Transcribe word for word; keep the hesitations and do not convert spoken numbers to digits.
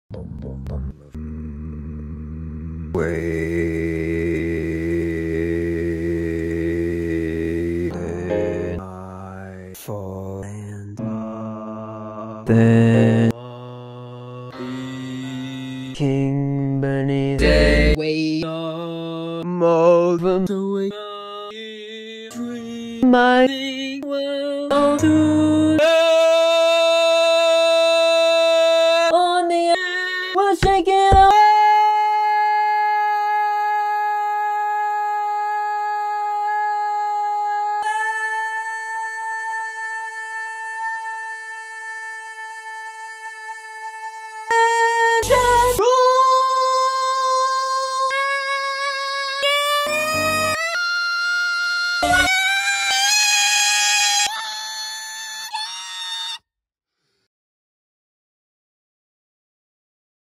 Wait, then I fall and then king beneath the weight of more than the weight my